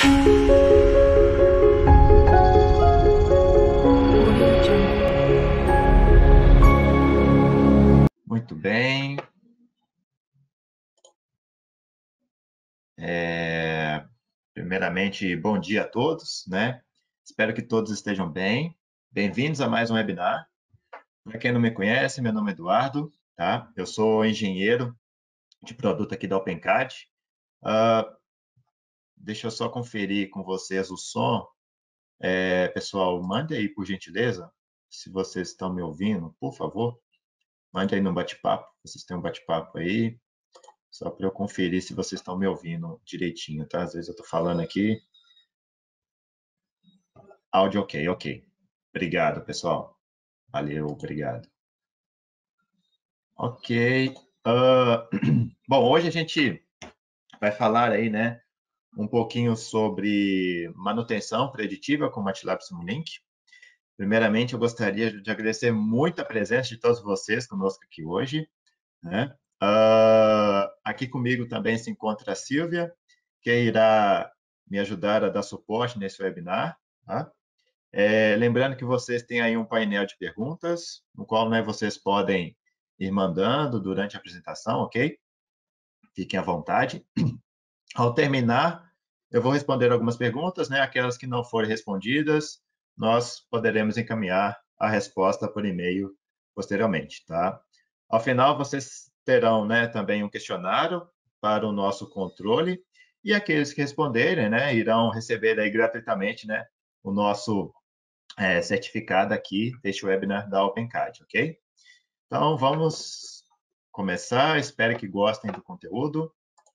Muito bem. Primeiramente, bom dia a todos, né? Espero que todos estejam bem. Bem-vindos a mais um webinar. Para quem não me conhece, meu nome é Eduardo, tá? Eu sou engenheiro de produto aqui da OpenCAD. Deixa eu só conferir com vocês o som. Pessoal, mande aí, por gentileza, se vocês estão me ouvindo, por favor. Mande aí no bate-papo, vocês têm um bate-papo aí, só para eu conferir se vocês estão me ouvindo direitinho, tá? Às vezes eu estou falando aqui. Áudio ok. Obrigado, pessoal. Valeu, obrigado. Ok. Bom, hoje a gente vai falar aí, né, um pouquinho sobre manutenção preditiva com MATLAB Simulink. Primeiramente, eu gostaria de agradecer muito a presença de todos vocês conosco aqui hoje, né? Aqui comigo também se encontra a Silvia, que irá me ajudar a dar suporte nesse webinar, tá? Lembrando que vocês têm aí um painel de perguntas, no qual, né, vocês podem ir mandando durante a apresentação, ok? Fiquem à vontade. Ao terminar, eu vou responder algumas perguntas, né? Aquelas que não forem respondidas, nós poderemos encaminhar a resposta por e-mail posteriormente, tá? Ao final, vocês terão, né, também um questionário para o nosso controle, e aqueles que responderem, né, irão receber aí gratuitamente, né, o nosso certificado aqui deste webinar da OpenCAD, ok? Então, vamos começar. Espero que gostem do conteúdo.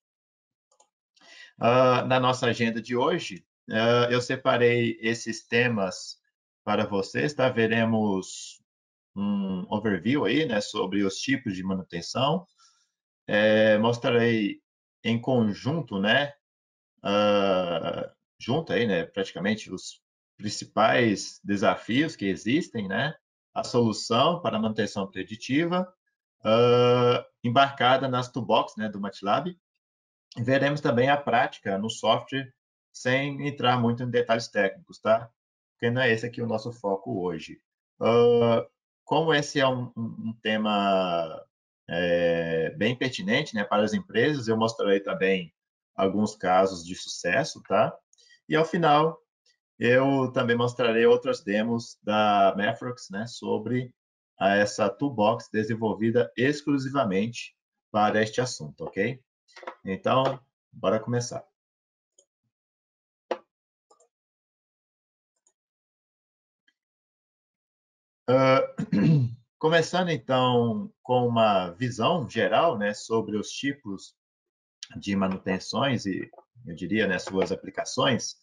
Na nossa agenda de hoje, eu separei esses temas para vocês, tá? Veremos um overview aí, né, sobre os tipos de manutenção. Mostrarei em conjunto, né, junto aí, né, praticamente os principais desafios que existem, né, a solução para a manutenção preditiva, embarcada nas toolbox, né, do MATLAB. Veremos também a prática no software, sem entrar muito em detalhes técnicos, tá? Porque não é esse aqui o nosso foco hoje. Como esse é um tema bem pertinente, né, para as empresas, eu mostrarei também alguns casos de sucesso, tá? E ao final, eu também mostrarei outras demos da Mathworks, né, sobre essa toolbox desenvolvida exclusivamente para este assunto, ok? Então, bora começar. Começando, então, com uma visão geral, né, sobre os tipos de manutenções e, eu diria, né, suas aplicações,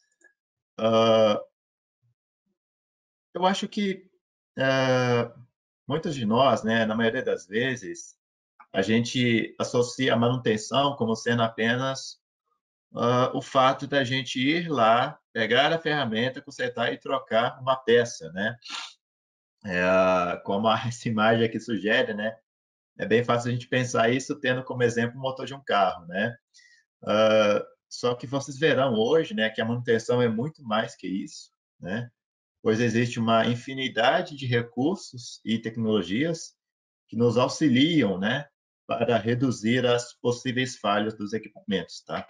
eu acho que muitos de nós, né, na maioria das vezes, a gente associa a manutenção como sendo apenas o fato da gente ir lá, pegar a ferramenta, consertar e trocar uma peça, né? Como essa imagem aqui sugere, né? É bem fácil a gente pensar isso tendo como exemplo o motor de um carro, né? Só que vocês verão hoje, né, que a manutenção é muito mais que isso, né? Pois existe uma infinidade de recursos e tecnologias que nos auxiliam, né, para reduzir as possíveis falhas dos equipamentos, tá?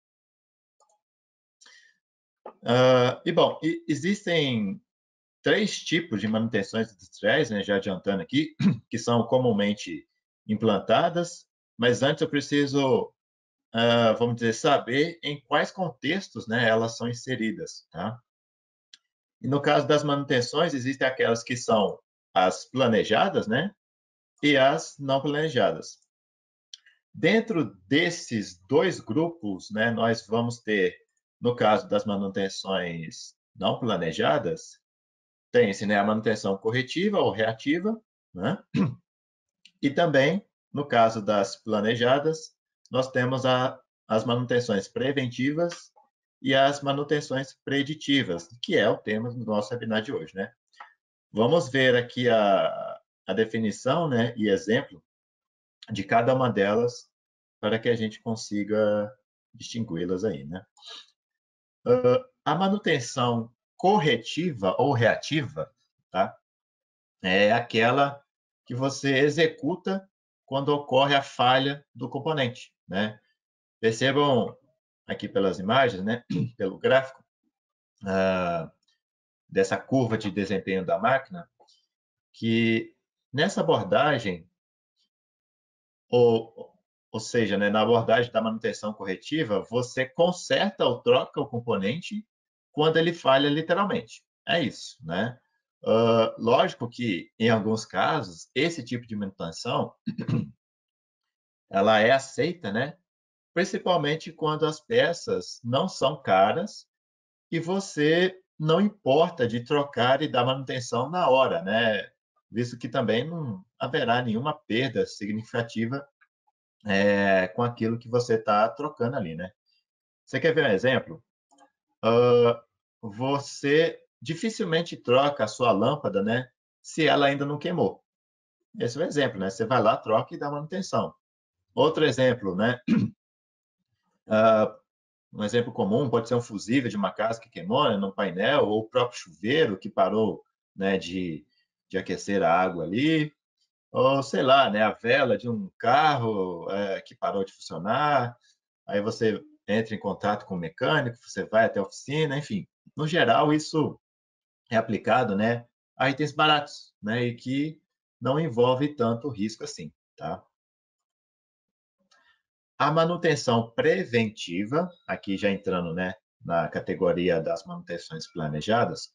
Bom, existem 3 tipos de manutenções industriais, né, já adiantando aqui, que são comumente implantadas, mas antes eu preciso, vamos dizer, saber em quais contextos, né, elas são inseridas, tá? E no caso das manutenções, existem aquelas que são as planejadas, né, e as não planejadas. Dentro desses 2 grupos, né, nós vamos ter, no caso das manutenções não planejadas, tem-se, né, a manutenção corretiva ou reativa, né? E também, no caso das planejadas, nós temos as manutenções preventivas e as manutenções preditivas, que é o tema do nosso webinar de hoje, né? Vamos ver aqui a definição, né, e exemplo de cada uma delas para que a gente consiga distingui-las aí, né? A manutenção corretiva ou reativa, tá? É aquela que você executa quando ocorre a falha do componente, né? Percebam aqui pelas imagens, né? Pelo gráfico, dessa curva de desempenho da máquina, que nessa abordagem, ou seja, né, na abordagem da manutenção corretiva, você conserta ou troca o componente quando ele falha literalmente. É isso, né? Lógico que, em alguns casos, esse tipo de manutenção ela é aceita, né? Principalmente quando as peças não são caras e você não importa de trocar e dar manutenção na hora, né? Visto que também não haverá nenhuma perda significativa com aquilo que você está trocando ali, né? Você quer ver um exemplo? Você dificilmente troca a sua lâmpada, né? Se ela ainda não queimou. Esse é o exemplo, né? Você vai lá, troca e dá manutenção. Outro exemplo, né? Um exemplo comum pode ser um fusível de uma casa que queimou, né, num painel, ou o próprio chuveiro que parou, né, de aquecer a água ali, ou sei lá, né, a vela de um carro que parou de funcionar. Aí você entra em contato com o mecânico, você vai até a oficina, enfim. No geral, isso é aplicado, né, a itens baratos, né, e que não envolve tanto risco assim, tá? A manutenção preventiva, aqui já entrando, né, na categoria das manutenções planejadas,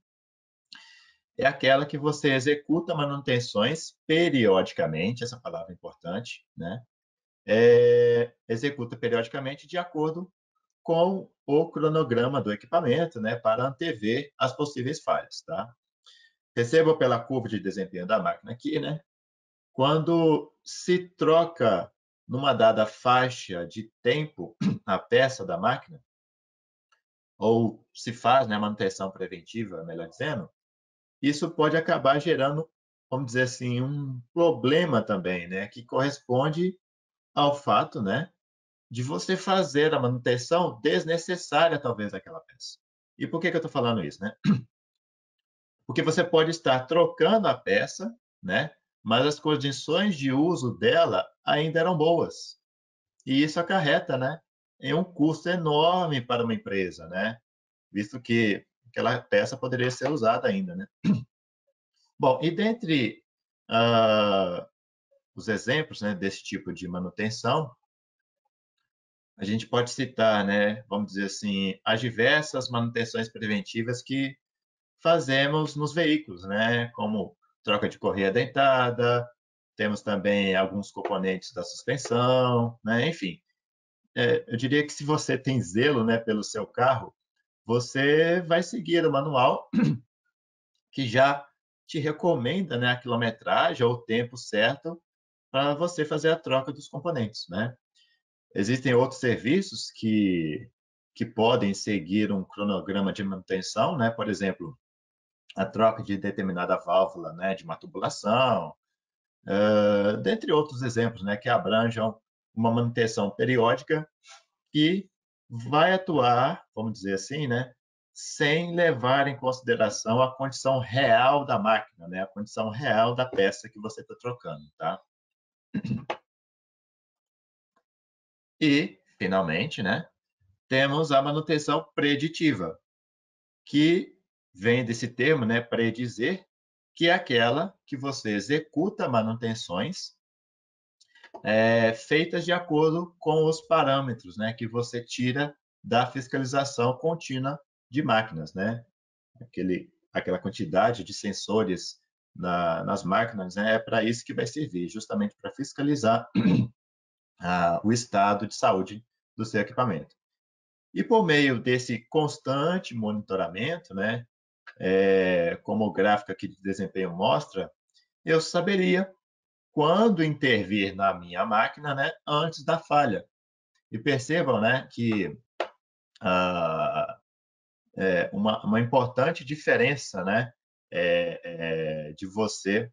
é aquela que você executa manutenções periodicamente, essa palavra é importante, né? Executa periodicamente de acordo com o cronograma do equipamento, né, para antever as possíveis falhas, tá? Perceba pela curva de desempenho da máquina aqui, né? Quando se troca numa dada faixa de tempo a peça da máquina, ou se faz, né, a manutenção preventiva, melhor dizendo, isso pode acabar gerando, vamos dizer assim, um problema também, né, que corresponde ao fato, né, de você fazer a manutenção desnecessária, talvez, daquela peça. E por que eu estou falando isso, né? Porque você pode estar trocando a peça, né, mas as condições de uso dela ainda eram boas. E isso acarreta, né, em um custo enorme para uma empresa, né, visto que aquela peça poderia ser usada ainda, né? Bom, e dentre ah, os exemplos, né, desse tipo de manutenção, a gente pode citar, né, vamos dizer assim, as diversas manutenções preventivas que fazemos nos veículos, né, como troca de correia dentada, temos também alguns componentes da suspensão, né, enfim. Eu diria que se você tem zelo, né, pelo seu carro, você vai seguir o manual que já te recomenda, né, a quilometragem ou o tempo certo para você fazer a troca dos componentes, né? Existem outros serviços que podem seguir um cronograma de manutenção, né? Por exemplo, a troca de determinada válvula, né, de uma tubulação, dentre outros exemplos, né, que abranjam uma manutenção periódica que vai atuar, vamos dizer assim, né, sem levar em consideração a condição real da máquina, né, a condição real da peça que você está trocando, tá? E, finalmente, né, temos a manutenção preditiva, que vem desse termo, né, predizer, que é aquela que você executa manutenções feitas de acordo com os parâmetros, né, que você tira da fiscalização contínua de máquinas, né? Aquela quantidade de sensores nas máquinas, né, é para isso que vai servir, justamente para fiscalizar o estado de saúde do seu equipamento. E por meio desse constante monitoramento, né, como o gráfico aqui de desempenho mostra, eu saberia quando intervir na minha máquina, né, antes da falha. E percebam, né, que uma importante diferença, né, de você,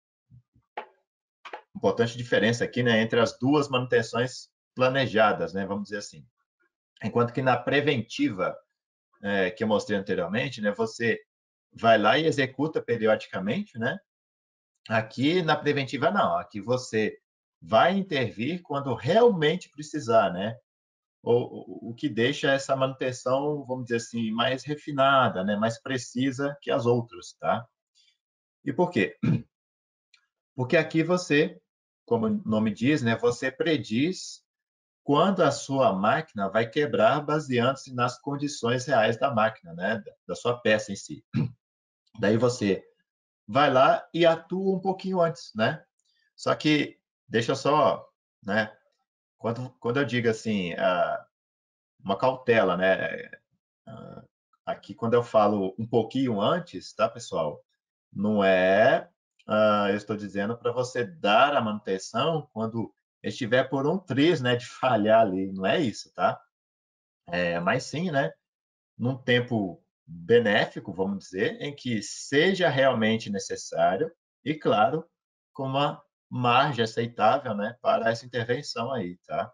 importante diferença aqui, né, entre as duas manutenções planejadas, né, vamos dizer assim. Enquanto que na preventiva que eu mostrei anteriormente, né? Você vai lá e executa periodicamente, né? Aqui na preventiva não, aqui você vai intervir quando realmente precisar, né? O que deixa essa manutenção, vamos dizer assim, mais refinada, né? Mais precisa que as outras, tá? E por quê? Porque aqui você, como o nome diz, né? Você prediz quando a sua máquina vai quebrar baseando-se nas condições reais da máquina, né? Da sua peça em si. Daí você vai lá e atua um pouquinho antes, né? Só que deixa só, né? Quando eu digo assim, uma cautela, né? Aqui, quando eu falo um pouquinho antes, tá, pessoal? Não é, eu estou dizendo para você dar a manutenção quando estiver por um triz, né, de falhar ali. Não é isso, tá? Mas sim, né? Num tempo benéfico, vamos dizer, em que seja realmente necessário e, claro, com uma margem aceitável, né, para essa intervenção aí, tá?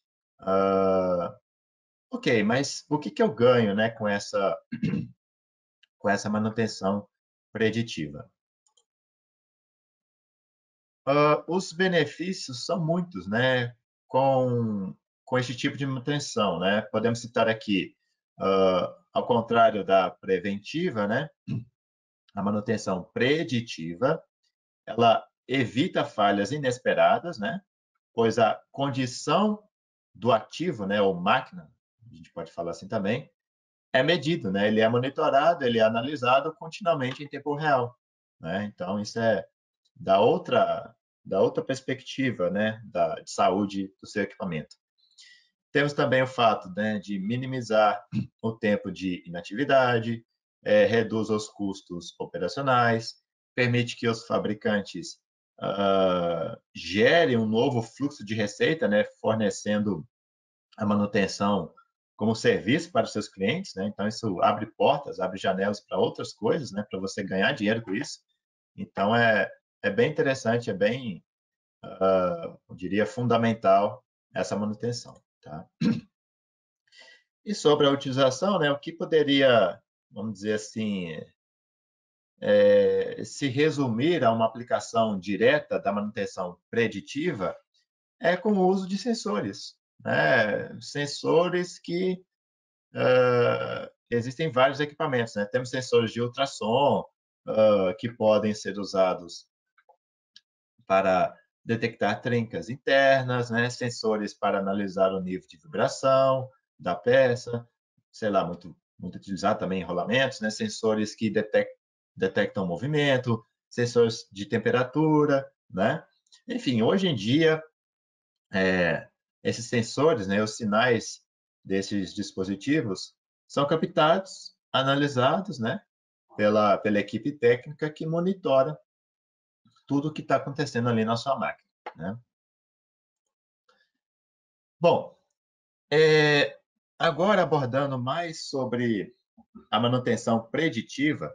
Ok, mas o que que eu ganho, né, com essa manutenção preditiva? Os benefícios são muitos, né, com esse tipo de manutenção, né? Podemos citar aqui, ao contrário da preventiva, né, a manutenção preditiva, ela evita falhas inesperadas, né? Pois a condição do ativo, né, ou máquina, a gente pode falar assim também, é medido, né? Ele é monitorado, ele é analisado continuamente em tempo real, né? Então isso é da outra perspectiva, né, de saúde do seu equipamento. Temos também o fato, né, de minimizar o tempo de inatividade, reduz os custos operacionais, permite que os fabricantes gerem um novo fluxo de receita, né, fornecendo a manutenção como serviço para os seus clientes, né? Então isso abre portas, abre janelas para outras coisas, né, para você ganhar dinheiro com isso. Então é bem interessante, é bem, eu diria, fundamental essa manutenção, tá? E sobre a utilização, né, o que poderia, vamos dizer assim, se resumir a uma aplicação direta da manutenção preditiva é com o uso de sensores, né? Sensores que existem vários equipamentos, né? Temos sensores de ultrassom que podem ser usados para detectar trincas internas, né? Sensores para analisar o nível de vibração da peça, sei lá, muito utilizado também em rolamentos, né? Sensores que detectam movimento, sensores de temperatura, né? Enfim, hoje em dia, esses sensores, né, os sinais desses dispositivos são captados, analisados, né, pela equipe técnica que monitora tudo o que está acontecendo ali na sua máquina, né? Bom, agora abordando mais sobre a manutenção preditiva,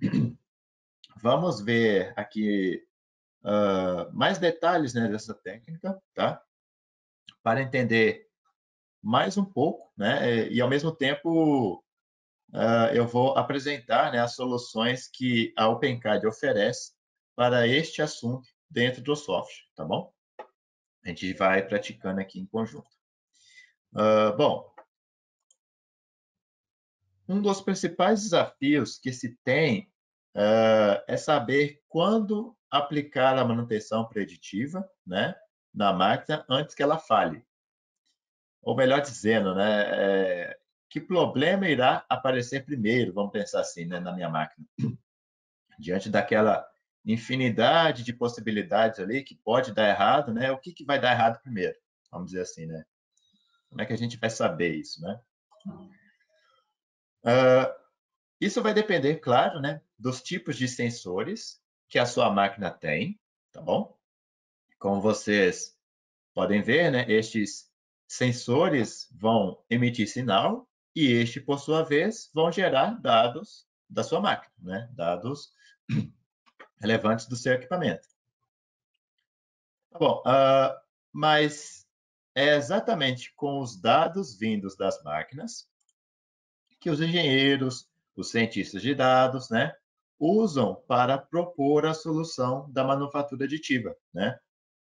vamos ver aqui mais detalhes, né, dessa técnica, tá? Para entender mais um pouco, né? E ao mesmo tempo eu vou apresentar, né, as soluções que a OpenCAD oferece para este assunto dentro do software, tá bom? A gente vai praticando aqui em conjunto. Bom, um dos principais desafios que se tem é saber quando aplicar a manutenção preditiva, né, na máquina antes que ela falhe. Ou melhor dizendo, né, que problema irá aparecer primeiro, vamos pensar assim, né, na minha máquina. Diante daquela infinidade de possibilidades ali que pode dar errado, né, o que que vai dar errado primeiro? Vamos dizer assim, né? Como é que a gente vai saber isso, né? Isso vai depender, claro, né, dos tipos de sensores que a sua máquina tem, tá bom? Como vocês podem ver, né, estes sensores vão emitir sinal e este, por sua vez, vão gerar dados da sua máquina, né? Dados relevantes do seu equipamento. Tá bom, mas é exatamente com os dados vindos das máquinas que os engenheiros, os cientistas de dados, né, usam para propor a solução da manufatura aditiva, né?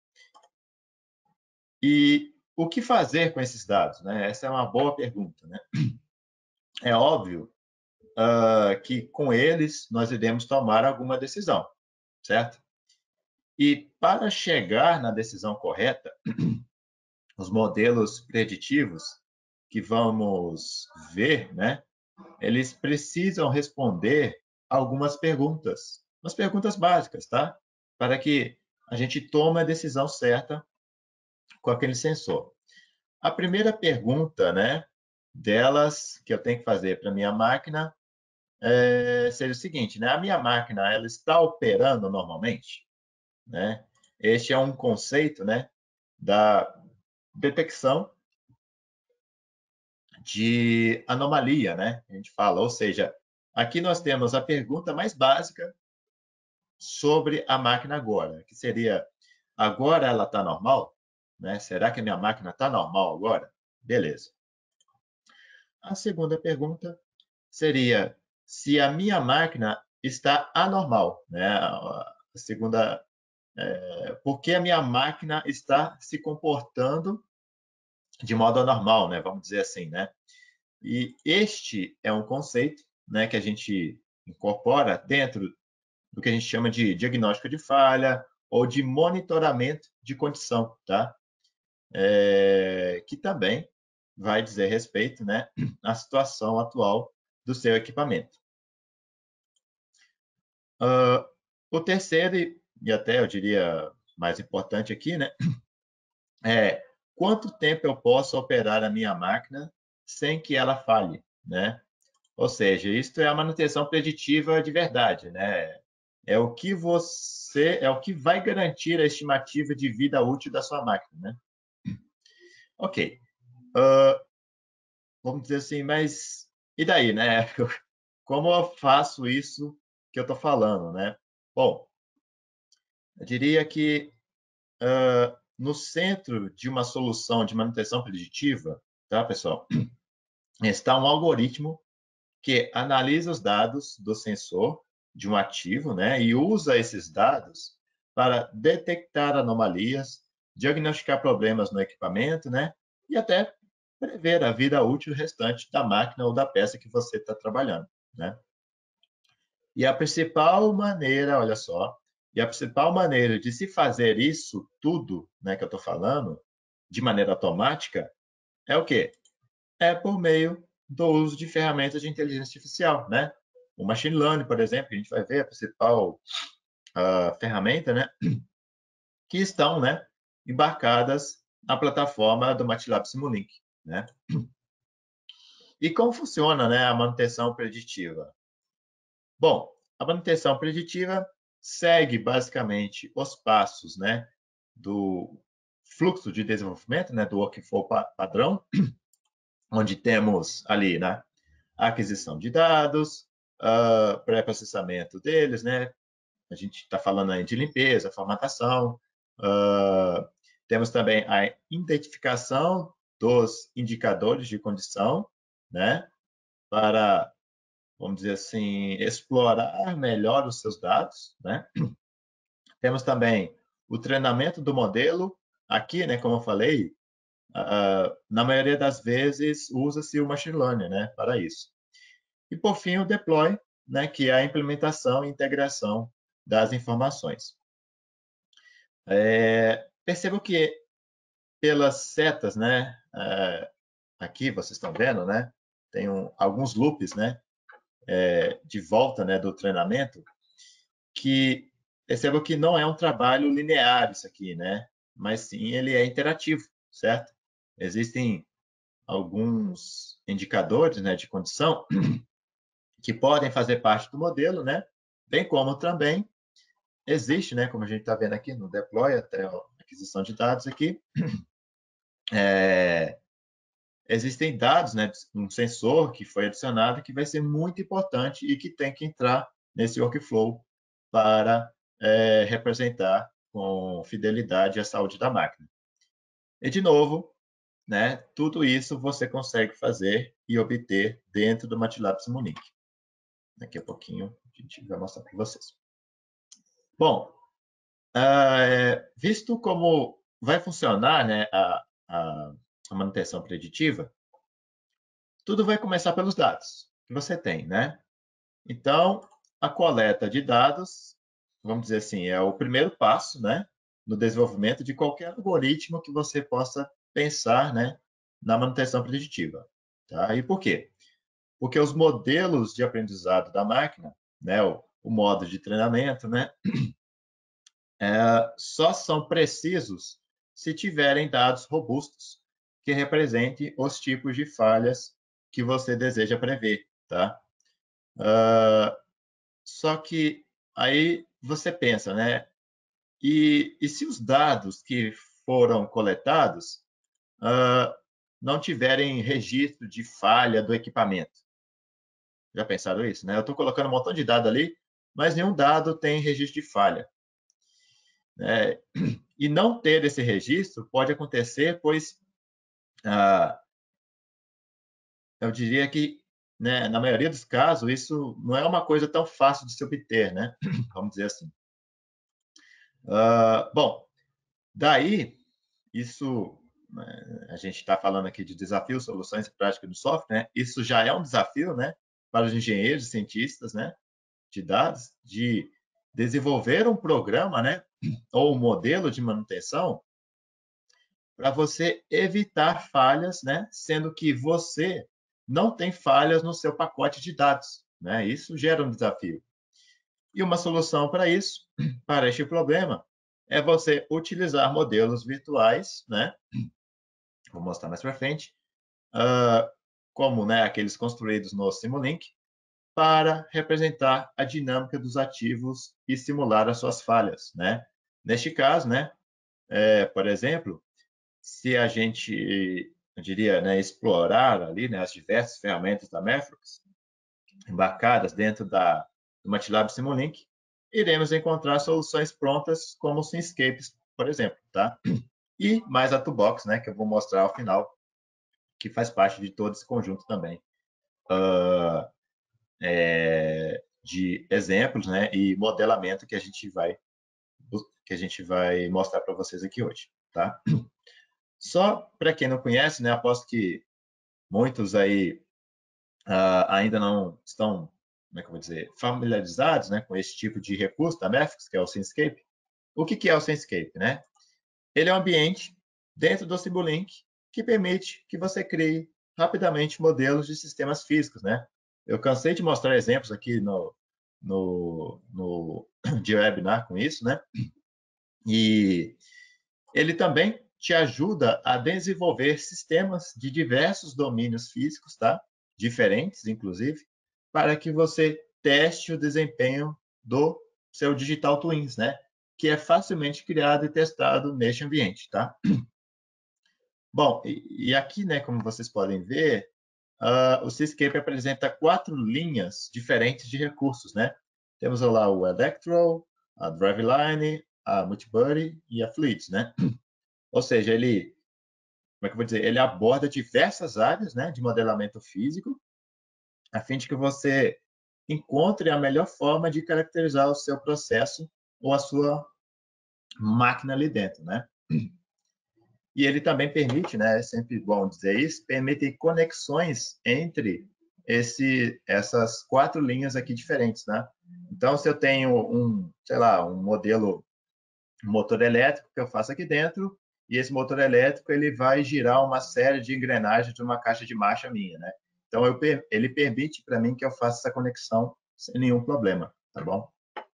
E o que fazer com esses dados, né? Essa é uma boa pergunta, né? É óbvio que com eles nós iremos tomar alguma decisão, certo? E para chegar na decisão correta, os modelos preditivos que vamos ver, né, eles precisam responder algumas perguntas, umas perguntas básicas, tá? Para que a gente tome a decisão certa com aquele sensor. A primeira pergunta, né, delas que eu tenho que fazer para minha máquina seria o seguinte, né? A minha máquina ela está operando normalmente, né? Este é um conceito, né, da detecção de anomalia, né? A gente fala, ou seja, aqui nós temos a pergunta mais básica sobre a máquina agora, que seria: agora ela está normal? Né? Será que a minha máquina está normal agora? Beleza. A segunda pergunta seria se a minha máquina está anormal, né? A segunda, por que a minha máquina está se comportando de modo anormal, né? Vamos dizer assim, né? E este é um conceito, né, que a gente incorpora dentro do que a gente chama de diagnóstico de falha ou de monitoramento de condição, tá? Que também vai dizer respeito, né, à situação atual do seu equipamento. O terceiro, e até eu diria mais importante aqui, né, é quanto tempo eu posso operar a minha máquina sem que ela falhe, né? Ou seja, isto é a manutenção preditiva de verdade, né? É o que vai garantir a estimativa de vida útil da sua máquina, né? Ok. Vamos dizer assim, mas e daí, né? Como eu faço isso que eu estou falando, né? Bom, eu diria que no centro de uma solução de manutenção preditiva, tá, pessoal, está um algoritmo que analisa os dados do sensor de um ativo, né, e usa esses dados para detectar anomalias, diagnosticar problemas no equipamento, né, e até prever a vida útil restante da máquina ou da peça que você está trabalhando, né? E a principal maneira, olha só, e a principal maneira de se fazer isso tudo, né, que eu estou falando, de maneira automática, é o quê? É por meio do uso de ferramentas de inteligência artificial, né? O machine learning, por exemplo, a gente vai ver a principal ferramenta, né? Que estão, né, embarcadas na plataforma do MATLAB Simulink, né? E como funciona, né, a manutenção preditiva? Bom, a manutenção preditiva segue basicamente os passos, né, do fluxo de desenvolvimento, né, do workflow padrão, onde temos ali, né, a aquisição de dados, pré-processamento deles, né? A gente está falando aí de limpeza, formatação. Temos também a identificação dos indicadores de condição, né? Para, vamos dizer assim, explorar melhor os seus dados, né? Temos também o treinamento do modelo. Aqui, né, como eu falei, na maioria das vezes usa-se o machine learning, né, para isso. E, por fim, o deploy, né, que é a implementação e integração das informações. Percebo que pelas setas, né, aqui vocês estão vendo, né, tem alguns loops, né, de volta, né, do treinamento, que percebo que não é um trabalho linear isso aqui, né, mas sim ele é interativo, certo? Existem alguns indicadores, né, de condição que podem fazer parte do modelo, né, bem como também existe, né, como a gente está vendo aqui no deploy, até a aquisição de dados aqui, existem dados, né, um sensor que foi adicionado que vai ser muito importante e que tem que entrar nesse workflow para representar com fidelidade a saúde da máquina. E, de novo, né, tudo isso você consegue fazer e obter dentro do MATLAB Simulink. Daqui a pouquinho a gente vai mostrar para vocês. Bom, visto como vai funcionar, né, a manutenção preditiva, tudo vai começar pelos dados que você tem, né? Então, a coleta de dados, vamos dizer assim, é o primeiro passo, né, no desenvolvimento de qualquer algoritmo que você possa pensar, né, na manutenção preditiva. Tá? E por quê? Porque os modelos de aprendizado da máquina, né, o modo de treinamento, né, só são precisos se tiverem dados robustos que representem os tipos de falhas que você deseja prever, tá? Só que aí você pensa, né? E se os dados que foram coletados não tiverem registro de falha do equipamento? Já pensaram isso, né? Eu estou colocando um montão de dados ali, mas nenhum dado tem registro de falha. E não ter esse registro pode acontecer, pois eu diria que, né, na maioria dos casos, isso não é uma coisa tão fácil de se obter, né? Vamos dizer assim. Bom, daí, isso, a gente está falando aqui de desafios, soluções e práticas do software, né? Isso já é um desafio, né, para os engenheiros e cientistas, né, de dados, de desenvolver um programa, né, ou um modelo de manutenção para você evitar falhas, né, sendo que você não tem falhas no seu pacote de dados, né? Isso gera um desafio. E uma solução para isso, para este problema, é você utilizar modelos virtuais, né? Vou mostrar mais para frente, como, né, aqueles construídos no Simulink, para representar a dinâmica dos ativos e simular as suas falhas, né? Neste caso, né, por exemplo, se a gente, eu diria, né, explorar ali, né, as diversas ferramentas da Mathletics embarcadas dentro do MATLAB Simulink, iremos encontrar soluções prontas como o Simscapes, por exemplo, tá? E mais a Toolbox, né, que eu vou mostrar ao final, que faz parte de todo esse conjunto também de exemplos, né, e modelamento que a gente vai mostrar para vocês aqui hoje, tá? Só para quem não conhece, né, aposto que muitos aí ainda não estão, como é que eu vou dizer, familiarizados, né, com esse tipo de recurso da Mathletics, que é o Simscape. O que é o Simscape, né? Ele é um ambiente dentro do Simulink que permite que você crie rapidamente modelos de sistemas físicos, né? Eu cansei de mostrar exemplos aqui no webinar com isso, né? E ele também te ajuda a desenvolver sistemas de diversos domínios físicos, tá? Diferentes, inclusive, para que você teste o desempenho do seu Digital Twins, né? Que é facilmente criado e testado neste ambiente, tá? Bom, e aqui, né, como vocês podem ver, o Simscape apresenta 4 linhas diferentes de recursos, né? Temos lá o Electro, a Driveline, a Multibody e a Fluids, né? Ou seja, ele, como é que eu vou dizer, ele aborda diversas áreas, né, de modelamento físico, a fim de que você encontre a melhor forma de caracterizar o seu processo ou a sua máquina ali dentro, né? E ele também permite, né, é sempre bom dizer isso, permite conexões entre essas 4 linhas aqui diferentes, né? Então, se eu tenho sei lá, um motor elétrico que eu faço aqui dentro, e esse motor elétrico ele vai girar uma série de engrenagens de uma caixa de marcha minha, né? Então, ele permite para mim que eu faça essa conexão sem nenhum problema, tá bom?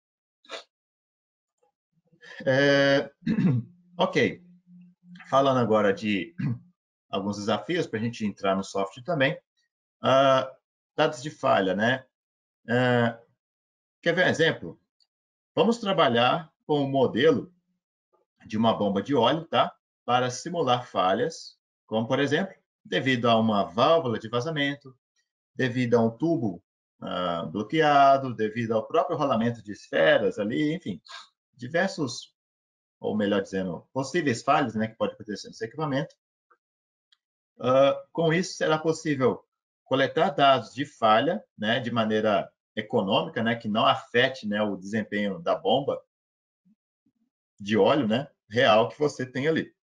Ok. Falando agora de alguns desafios para a gente entrar no software também. Dados de falha, né? Quer ver um exemplo? Vamos trabalhar com um modelo de uma bomba de óleo, tá? Para simular falhas, como, por exemplo, devido a uma válvula de vazamento, devido a um tubo bloqueado, devido ao próprio rolamento de esferas ali, enfim, diversos, ou melhor dizendo, possíveis falhas, né, que pode acontecer nesse equipamento. Com isso, será possível coletar dados de falha, né, de maneira econômica, né, que não afete, né, o desempenho da bomba de óleo, né, real que você tem ali.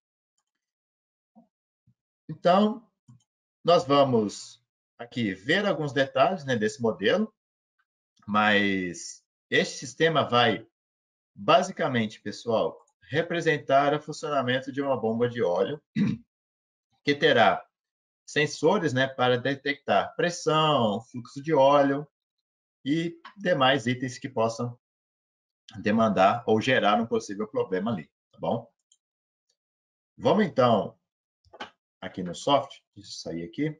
Então, nós vamos aqui ver alguns detalhes, né, desse modelo, mas este sistema vai, basicamente, pessoal, representar o funcionamento de uma bomba de óleo que terá sensores, né, para detectar pressão, fluxo de óleo e demais itens que possam demandar ou gerar um possível problema ali, tá bom? Vamos então aqui no software, deixa eu sair aqui.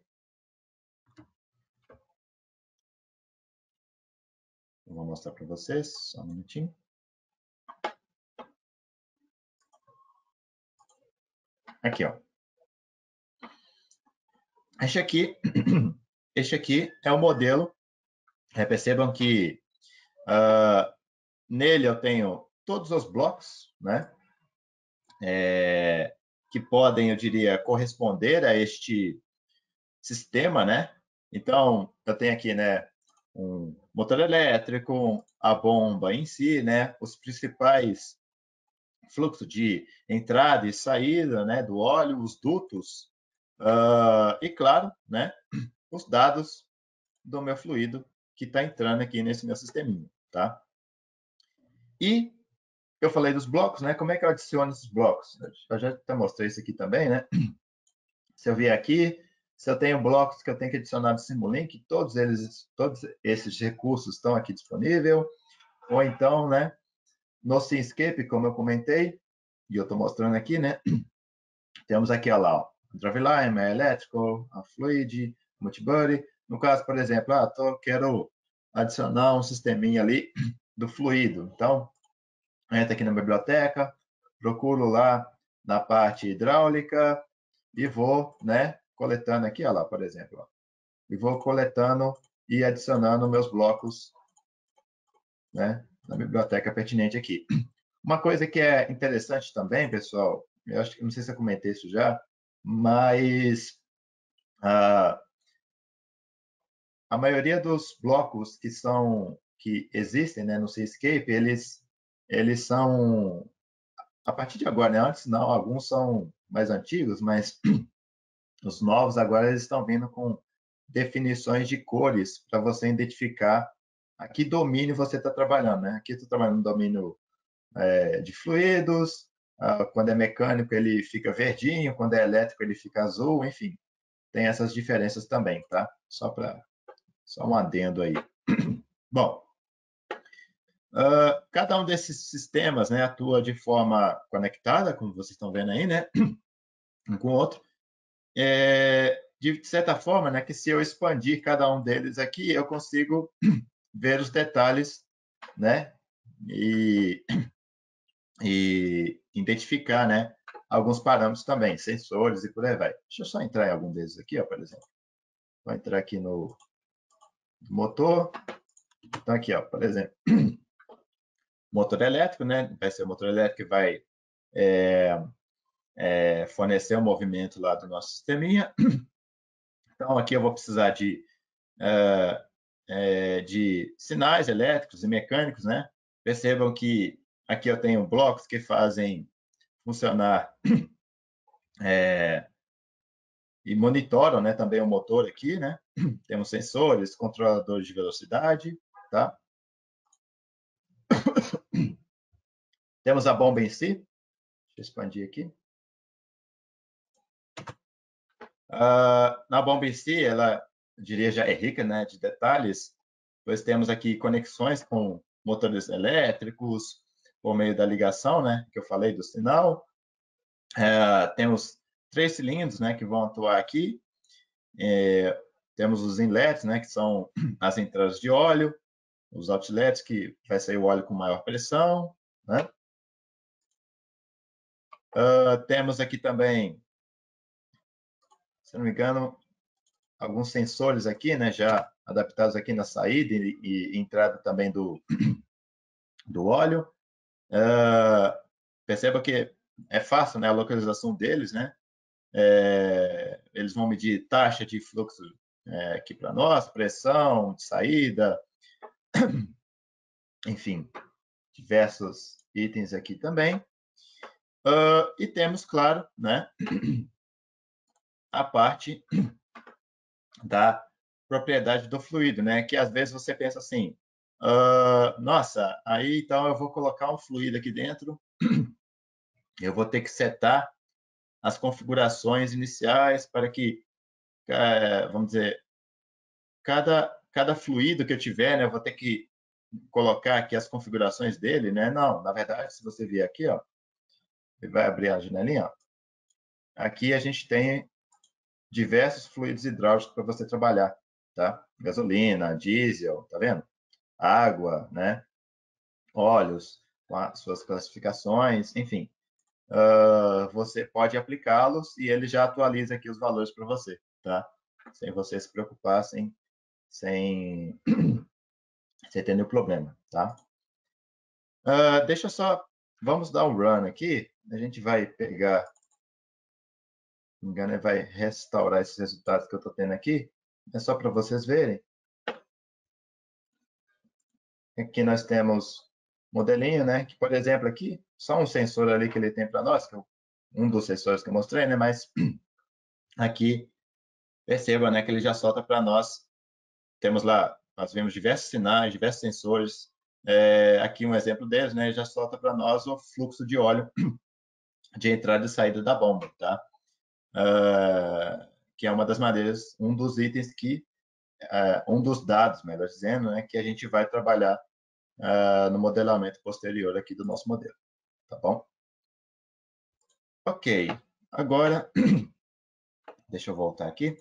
Eu vou mostrar para vocês, só um minutinho. Aqui, ó. Este aqui é o modelo. Percebam que nele eu tenho todos os blocos, né? Que podem, eu diria, corresponder a este sistema, né? Então, eu tenho aqui, né, um motor elétrico, a bomba em si, né, os principais fluxos de entrada e saída, né, do óleo, os dutos, e claro, né, os dados do meu fluido que está entrando aqui nesse meu sisteminha, tá? E eu falei dos blocos, né? Como é que eu adiciono esses blocos? Eu já até mostrei isso aqui também, né? Se eu vier aqui, se eu tenho blocos que eu tenho que adicionar no Simulink, todos esses recursos estão aqui disponíveis. Ou então, né, no Simscape, como eu comentei, e eu estou mostrando aqui, né, temos aqui, ó lá, ó, Driveline, elétrico, a Fluid, Multibody. No caso, por exemplo, quero adicionar um sisteminha ali do fluido. Então, entro aqui na biblioteca, procuro lá na parte hidráulica e vou, né, coletando aqui, ó lá, por exemplo, ó, e vou coletando e adicionando meus blocos, né, na biblioteca pertinente aqui. Uma coisa que é interessante também, pessoal, eu acho que não sei se eu comentei isso já, mas a maioria dos blocos que existem, né, no Seascape, eles são a partir de agora, né? Antes não, alguns são mais antigos, mas os novos agora eles estão vindo com definições de cores para você identificar a que domínio você está trabalhando, né? Aqui estou trabalhando no domínio de fluidos, quando é mecânico ele fica verdinho, quando é elétrico ele fica azul, enfim, tem essas diferenças também, tá? Só um adendo aí. Bom, cada um desses sistemas, né, atua de forma conectada, como vocês estão vendo aí, né, um com o outro. De certa forma, né, que se eu expandir cada um deles aqui, eu consigo ver os detalhes, né, e identificar, né, alguns parâmetros também, sensores e por aí vai. Deixa eu só entrar em algum deles aqui, ó, por exemplo. Vou entrar aqui no motor. Então, aqui, ó, por exemplo, motor elétrico, né? Vai ser o motor elétrico que vai fornecer o movimento lá do nosso sisteminha. Então, aqui eu vou precisar de sinais elétricos e mecânicos, né? Percebam que aqui eu tenho blocos que fazem funcionar e monitoram, né, também o motor aqui, né? Temos sensores, controladores de velocidade, tá? Temos a bomba em si. Deixa eu expandir aqui. Na bomba em si, ela, eu diria, já é rica, né, de detalhes, pois temos aqui conexões com motores elétricos, por meio da ligação, né, que eu falei do sinal. Temos 3 cilindros, né, que vão atuar aqui. Temos os inlets, né, que são as entradas de óleo, os outlets, que vai sair o óleo com maior pressão, né? Temos aqui também, se não me engano, alguns sensores aqui, né, já adaptados aqui na saída e entrada também do óleo. Perceba que é fácil, né, a localização deles, né? Eles vão medir taxa de fluxo aqui para nós, pressão de saída, enfim, diversos itens aqui também. E temos, claro, né, a parte da propriedade do fluido, né, que às vezes você pensa assim, nossa, aí então eu vou colocar um fluido aqui dentro, eu vou ter que setar as configurações iniciais para que, vamos dizer, cada fluido que eu tiver, né, eu vou ter que colocar aqui as configurações dele, né? Não, na verdade, se você vier aqui, ó, ele vai abrir a janelinha, ó. Aqui a gente tem diversos fluidos hidráulicos para você trabalhar, tá? Gasolina, diesel, tá vendo? Água, né? Óleos, com as suas classificações, enfim. Você pode aplicá-los e ele já atualiza aqui os valores para você, tá? Sem você se preocupar, sem ter nenhum problema, tá? Deixa só, vamos dar um run aqui, a gente vai pegar, se não me engano, vai restaurar esses resultados que eu estou tendo aqui, é só para vocês verem. Aqui nós temos modelinho, né, que, por exemplo, aqui, só um sensor ali que ele tem para nós, que é um dos sensores que eu mostrei, né, mas aqui, perceba, né, que ele já solta para nós, temos lá, nós vemos diversos sinais, diversos sensores, aqui um exemplo deles, né, já solta para nós o fluxo de óleo de entrada e saída da bomba, tá? Que é uma das maneiras, um dos itens que, um dos dados, melhor dizendo, né, que a gente vai trabalhar no modelamento posterior aqui do nosso modelo, tá bom? Ok, agora, deixa eu voltar aqui.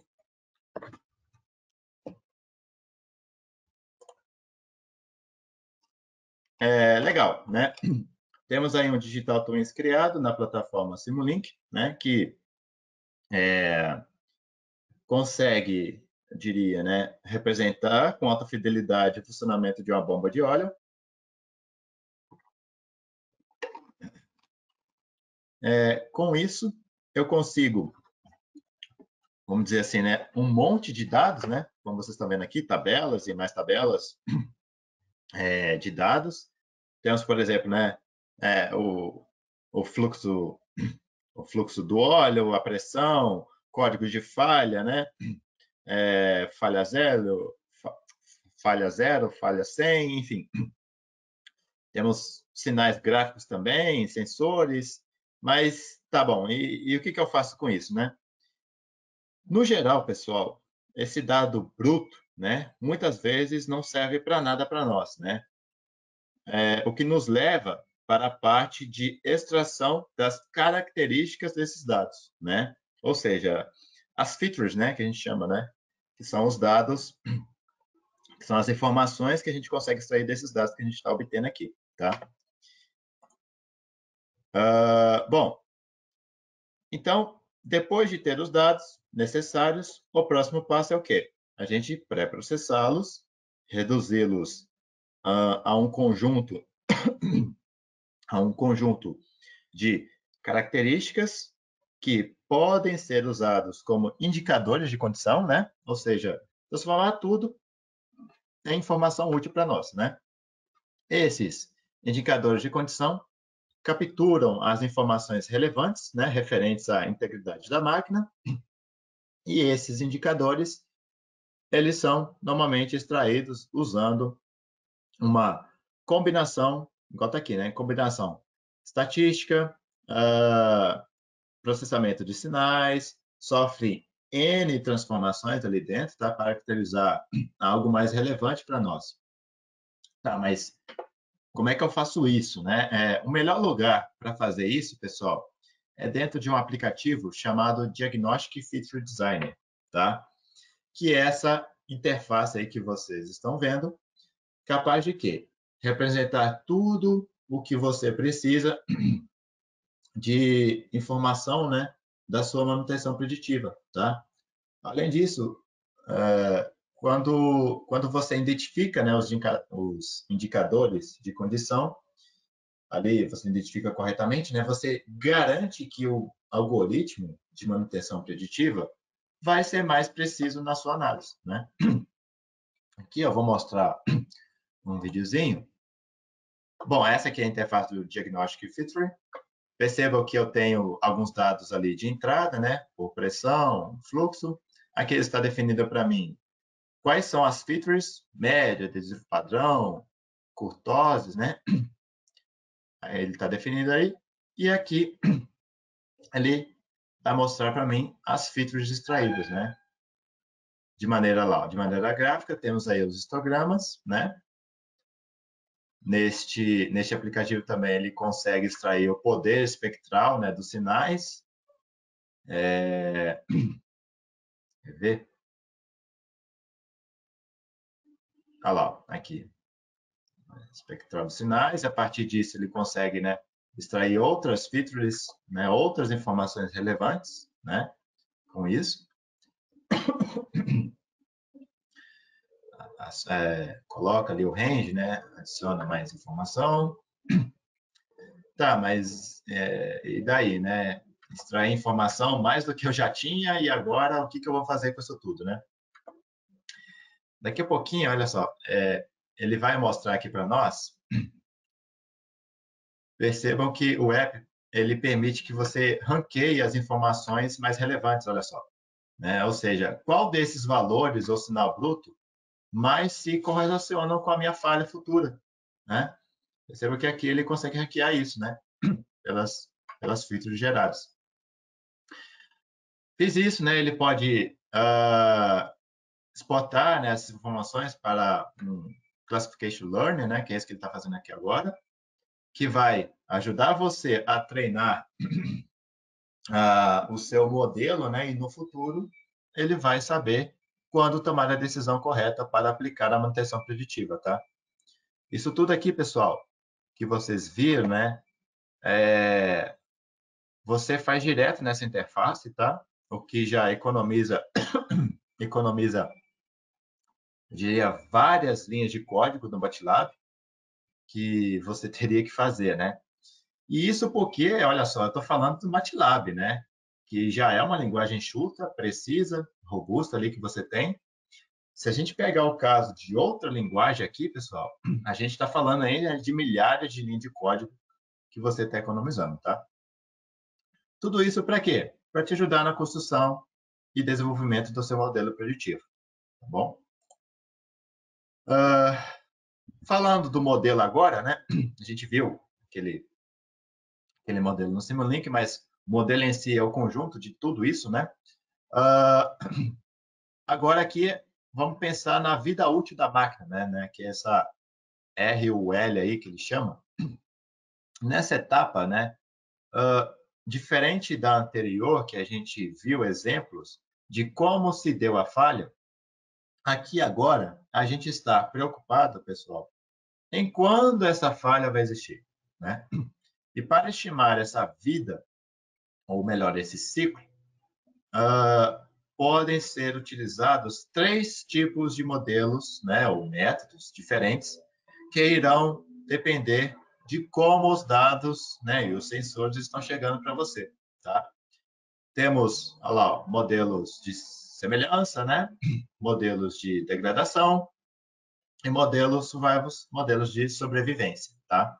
Legal, né? Temos aí um Digital Twins criado na plataforma Simulink, né, que consegue, eu diria, né, representar com alta fidelidade o funcionamento de uma bomba de óleo. Com isso, eu consigo, vamos dizer assim, né, um monte de dados, né, como vocês estão vendo aqui, tabelas e mais tabelas de dados. Temos, por exemplo, né, o fluxo do óleo, a pressão, código de falha, né, falha 0, falha 100, enfim. Temos sinais gráficos também, sensores, mas tá bom. E o que eu faço com isso, né? No geral, pessoal, esse dado bruto, né, muitas vezes não serve para nada para nós, né? O que nos leva para a parte de extração das características desses dados, né? Ou seja, as features, né, que a gente chama, né? Que são os dados, que são as informações que a gente consegue extrair desses dados que a gente está obtendo aqui, tá? Bom, então, depois de ter os dados necessários, o próximo passo é o quê? A gente pré-processá-los, reduzi-los a um conjunto de características que podem ser usados como indicadores de condição, né? Ou seja, transformar tudo em informação útil para nós, né? Esses indicadores de condição capturam as informações relevantes, né, referentes à integridade da máquina, e esses indicadores, eles são normalmente extraídos usando uma combinação, igual está aqui, né, combinação estatística, processamento de sinais, sofre N transformações ali dentro, tá, para caracterizar algo mais relevante para nós. Tá, mas como é que eu faço isso, né? O melhor lugar para fazer isso, pessoal, é dentro de um aplicativo chamado Diagnostic Feature Designer, tá? Que é essa interface aí que vocês estão vendo, capaz de quê? Representar tudo o que você precisa de informação, né, da sua manutenção preditiva, tá? Além disso, quando você identifica, né, os indicadores de condição, ali você identifica corretamente, né, você garante que o algoritmo de manutenção preditiva vai ser mais preciso na sua análise, né? Aqui eu vou mostrar um videozinho. Bom, essa aqui é a interface do Diagnostic Feature. Percebam que eu tenho alguns dados ali de entrada, né? Por pressão, fluxo. Aqui está definido para mim quais são as features, média, adesivo padrão, curtoses, né? Ele está definido aí. E aqui ele vai mostrar para mim as features extraídas, né? De maneira gráfica, temos aí os histogramas, né? Neste aplicativo também ele consegue extrair o poder espectral, né, dos sinais. Quer ver? Olha lá, aqui. Espectral dos sinais. A partir disso ele consegue, né, extrair outras features, né, outras informações relevantes, né, com isso. Coloca ali o range, né, adiciona mais informação. Tá, mas e daí, né? Extrair informação mais do que eu já tinha e agora o que eu vou fazer com isso tudo, né? Daqui a pouquinho, olha só, ele vai mostrar aqui para nós. Percebam que o app ele permite que você ranqueie as informações mais relevantes, olha só. Né? Ou seja, qual desses valores ou sinal bruto mais se correlacionam com a minha falha futura, né? Percebam que aqui ele consegue ranquear isso, né? Pelas features geradas. Fiz isso, né? Ele pode exportar, né, essas informações para um Classification Learner, né? Que é esse que ele está fazendo aqui agora, que vai ajudar você a treinar o seu modelo, né? E no futuro ele vai saber quando tomar a decisão correta para aplicar a manutenção preditiva, tá? Isso tudo aqui, pessoal, que vocês viram, né? Você faz direto nessa interface, tá? O que já economiza, diria, várias linhas de código no MATLAB que você teria que fazer, né? E isso porque, olha só, eu estou falando do MATLAB, né? Que já é uma linguagem enxuta, precisa, robusta ali que você tem. Se a gente pegar o caso de outra linguagem aqui, pessoal, a gente está falando ainda de milhares de linhas de código que você está economizando, tá? Tudo isso para quê? Para te ajudar na construção e desenvolvimento do seu modelo preditivo, tá bom? Falando do modelo agora, né? A gente viu aquele modelo no Simulink, mas o modelo em si é o conjunto de tudo isso, né? Agora aqui, vamos pensar na vida útil da máquina, né? Que é essa RUL aí que ele chama. Nessa etapa, né? Diferente da anterior, que a gente viu exemplos de como se deu a falha, aqui agora a gente está preocupado, pessoal, em quando essa falha vai existir, né? E para estimar essa vida, ou melhor, esse ciclo, podem ser utilizados 3 tipos de modelos, né, ou métodos diferentes, que irão depender de como os dados, né, e os sensores estão chegando para você, tá? Temos, olha lá, modelos de semelhança, né, modelos de degradação e modelos de sobrevivência, tá?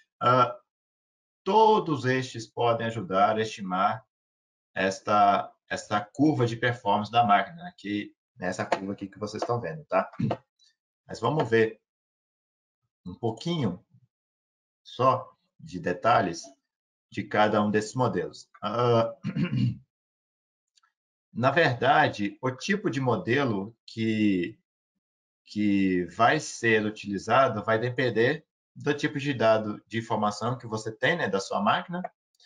Todos estes podem ajudar a estimar esta curva de performance da máquina, aqui, nessa curva aqui que vocês estão vendo, tá? Mas vamos ver um pouquinho só de detalhes de cada um desses modelos. Na verdade, o tipo de modelo que vai ser utilizado vai depender do tipo de dado de informação que você tem, né, da sua máquina.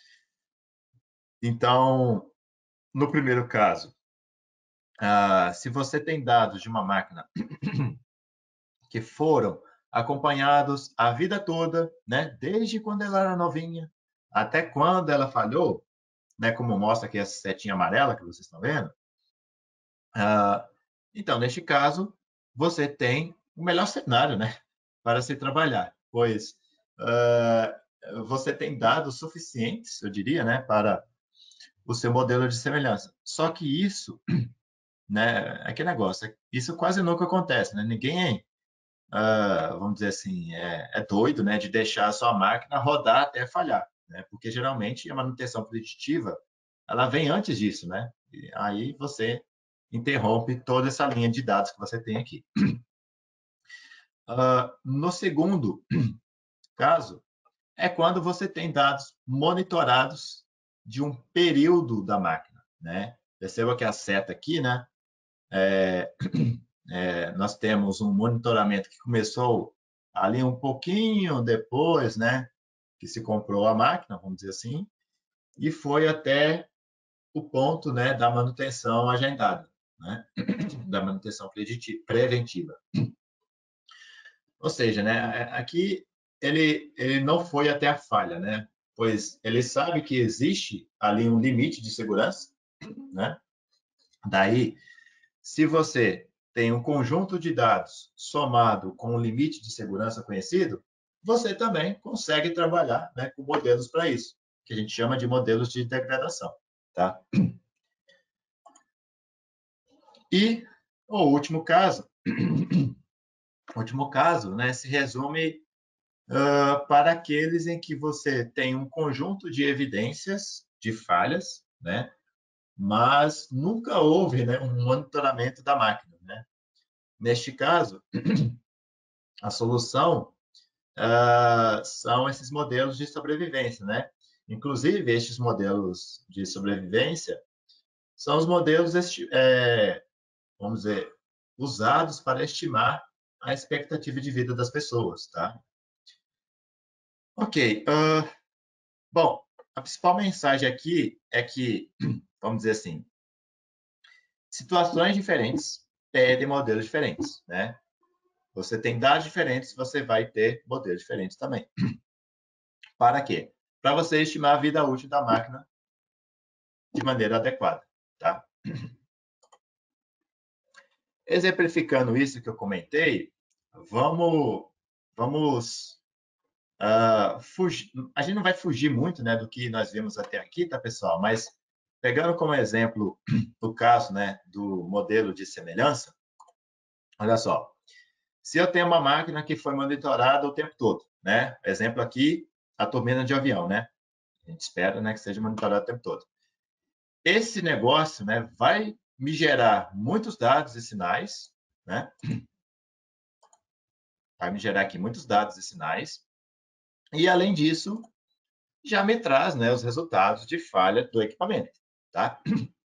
Então, no primeiro caso, se você tem dados de uma máquina que foram acompanhados a vida toda, né, desde quando ela era novinha até quando ela falhou, né, como mostra aqui essa setinha amarela que vocês estão vendo. Então, neste caso, você tem o melhor cenário, né, para se trabalhar, pois você tem dados suficientes, eu diria, né, para o seu modelo de semelhança. Só que isso né? Aquele negócio, isso quase nunca acontece, né? Ninguém, vamos dizer assim, é doido, né, de deixar a sua máquina rodar até falhar, né? Porque geralmente a manutenção preditiva, ela vem antes disso, né? E aí você interrompe toda essa linha de dados que você tem aqui. No segundo caso, é quando você tem dados monitorados de um período da máquina, né? Perceba que a seta aqui, né? Nós temos um monitoramento que começou ali um pouquinho depois, né? Que se comprou a máquina, vamos dizer assim, e foi até o ponto, né, da manutenção agendada, né? Da manutenção preventiva. Ou seja, né, aqui ele não foi até a falha, né? Pois ele sabe que existe ali um limite de segurança, né? Daí, se você tem um conjunto de dados somado com um limite de segurança conhecido, você também consegue trabalhar, né, com modelos para isso, que a gente chama de modelos de degradação, tá? E o último caso, né, se resume para aqueles em que você tem um conjunto de evidências de falhas, né, mas nunca houve, né, um monitoramento da máquina, né? Neste caso, a solução são esses modelos de sobrevivência, né? Inclusive, estes modelos de sobrevivência são os modelos, vamos dizer, usados para estimar a expectativa de vida das pessoas, tá? Ok. Bom, a principal mensagem aqui é que, vamos dizer assim, situações diferentes pedem modelos diferentes, né? Você tem dados diferentes, você vai ter modelos diferentes também. Para quê? Para você estimar a vida útil da máquina de maneira adequada, tá? Exemplificando isso que eu comentei, vamos fugir. A gente não vai fugir muito, né, do que nós vimos até aqui, tá, pessoal? Mas pegando como exemplo o caso, né, do modelo de semelhança, olha só. Se eu tenho uma máquina que foi monitorada o tempo todo, né? Exemplo aqui, a turbina de avião, né? A gente espera, né, que seja monitorada o tempo todo. Esse negócio, né, vai me gerar muitos dados e sinais, né? Vai me gerar aqui muitos dados e sinais. E, além disso, já me traz, né, os resultados de falha do equipamento, tá?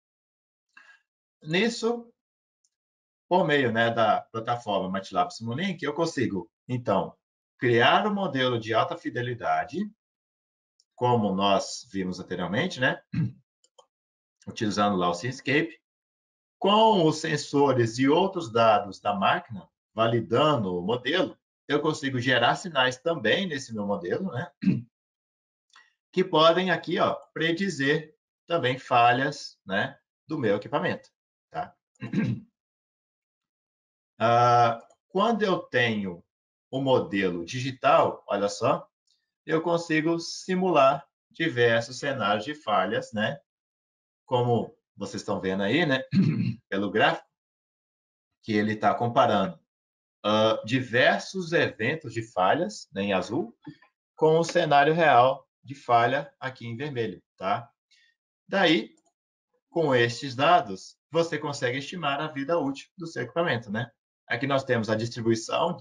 Nisso, por meio, né, da plataforma MATLAB Simulink, eu consigo, então, criar um modelo de alta fidelidade, como nós vimos anteriormente, né? Utilizando lá o Simscape, com os sensores e outros dados da máquina, validando o modelo, eu consigo gerar sinais também nesse meu modelo, né? Que podem aqui, ó, predizer também falhas, né, do meu equipamento, tá? Quando eu tenho o modelo digital, olha só, eu consigo simular diversos cenários de falhas, né? Como vocês estão vendo aí, né? Pelo gráfico, que ele está comparando diversos eventos de falhas, né, em azul, com o cenário real de falha aqui em vermelho, tá? Daí, com estes dados, você consegue estimar a vida útil do seu equipamento, né? Aqui nós temos a distribuição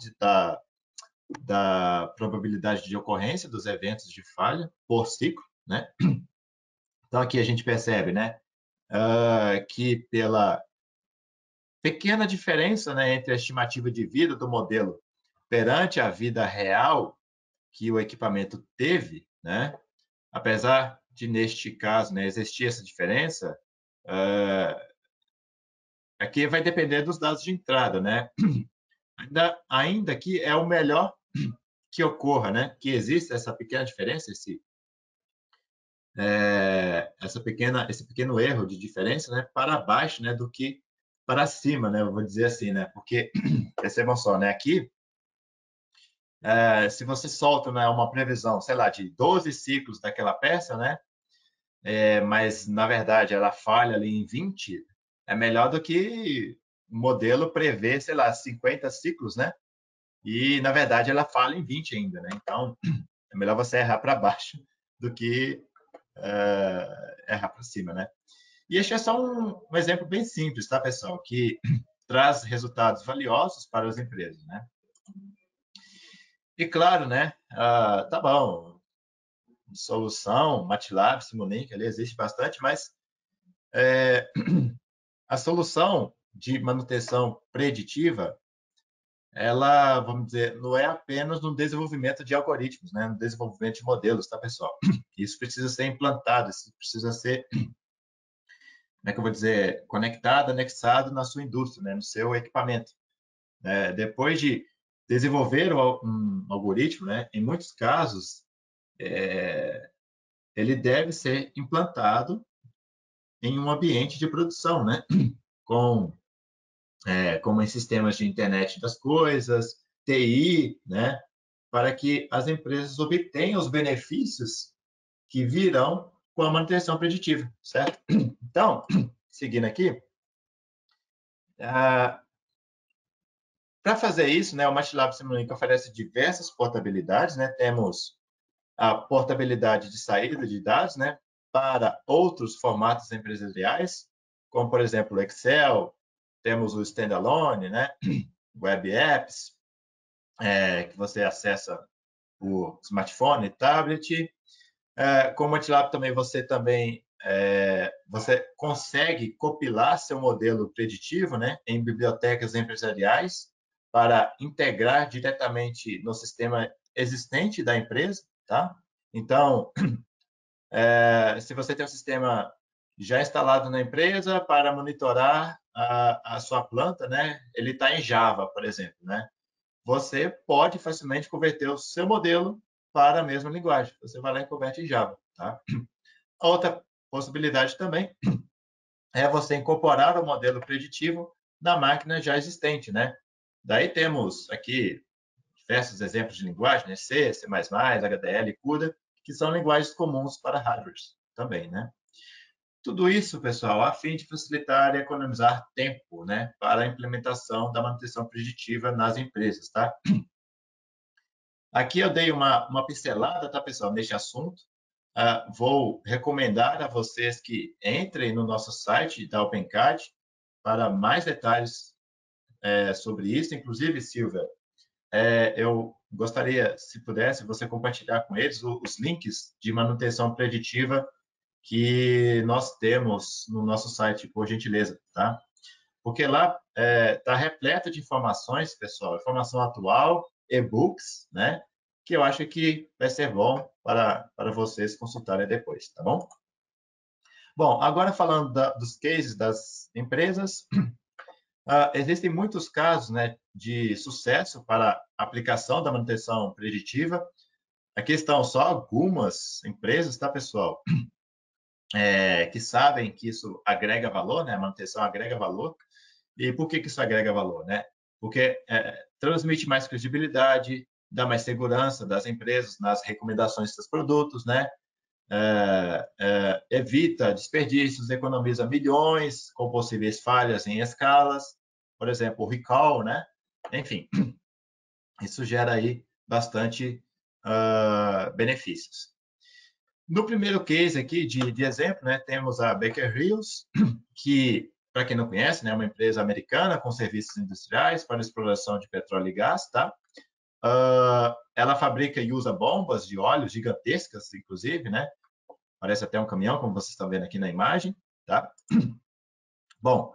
da probabilidade de ocorrência dos eventos de falha por ciclo, né? Então, aqui a gente percebe, né, que pela pequena diferença, né, entre a estimativa de vida do modelo perante a vida real que o equipamento teve, né, apesar de, neste caso, né, existir essa diferença, aqui vai depender dos dados de entrada, né? Ainda que é o melhor que ocorra, né? Que existe essa pequena diferença, esse pequeno erro de diferença, né? Para baixo, né? Do que para cima, né? Eu vou dizer assim, né? Porque, percebam só, né? Aqui, se você solta, né, uma previsão, sei lá, de 12 ciclos daquela peça, né? Mas, na verdade, ela falha ali em 20, é melhor do que o modelo prever, sei lá, 50 ciclos, né? E, na verdade, ela fala em 20 ainda, né? Então, é melhor você errar para baixo do que errar para cima, né? E este é só um exemplo bem simples, tá, pessoal? Que traz resultados valiosos para as empresas, né? E, claro, né? Tá bom, solução, MATLAB, Simulink, ali existe bastante, mas a solução de manutenção preditiva, ela, vamos dizer, não é apenas no desenvolvimento de algoritmos, né? No desenvolvimento de modelos, tá, pessoal? Isso precisa ser implantado, isso precisa ser, como é que eu vou dizer, conectado, anexado na sua indústria, né? No seu equipamento. Depois de desenvolver um algoritmo, né? Em muitos casos, ele deve ser implantado em um ambiente de produção, né? Como em sistemas de internet das coisas, TI, né? Para que as empresas obtenham os benefícios que virão com a manutenção preditiva, certo? Então, seguindo aqui, para fazer isso, né, o MATLAB Simulink oferece diversas portabilidades, né? Temos a portabilidade de saída de dados, né, para outros formatos empresariais, como, por exemplo, o Excel, temos o Standalone, né, Web Apps, que você acessa o smartphone, tablet. Com o MATLAB também você consegue compilar seu modelo preditivo, né, em bibliotecas empresariais para integrar diretamente no sistema existente da empresa, tá? Então, se você tem um sistema já instalado na empresa para monitorar a sua planta, né, ele está em Java, por exemplo, né? Você pode facilmente converter o seu modelo para a mesma linguagem. Você vai lá e converte em Java, tá? A outra possibilidade também é você incorporar o modelo preditivo na máquina já existente, né? Daí temos aqui diversos exemplos de linguagem, né? C, C++, HDL, CUDA, que são linguagens comuns para hardwares também, né? Tudo isso, pessoal, a fim de facilitar e economizar tempo, né, para a implementação da manutenção preditiva nas empresas, tá? Aqui eu dei uma pincelada, tá, pessoal, neste assunto. Vou recomendar a vocês que entrem no nosso site da OpenCAD para mais detalhes sobre isso. Inclusive, Silvia, eu gostaria, se pudesse, você compartilhar com eles os links de manutenção preditiva que nós temos no nosso site, por gentileza, tá? Porque lá está repleto de informações, pessoal, informação atual, e-books, né? Que eu acho que vai ser bom para vocês consultarem depois, tá bom? Bom, agora falando dos cases das empresas, existem muitos casos, né, de sucesso para a aplicação da manutenção preditiva. Aqui estão só algumas empresas, tá, pessoal? Que sabem que isso agrega valor, né? A manutenção agrega valor. E por que isso agrega valor, né? Porque transmite mais credibilidade, dá mais segurança das empresas nas recomendações dos produtos, né? Evita desperdícios, economiza milhões com possíveis falhas em escalas, por exemplo, o recall, né? Enfim, isso gera aí bastante benefícios. No primeiro case aqui de exemplo, né, temos a Baker Hughes, que, para quem não conhece, né, é uma empresa americana com serviços industriais para exploração de petróleo e gás, tá? Ela fabrica e usa bombas de óleo gigantescas, inclusive, né? Parece até um caminhão, como vocês estão vendo aqui na imagem, tá? Bom,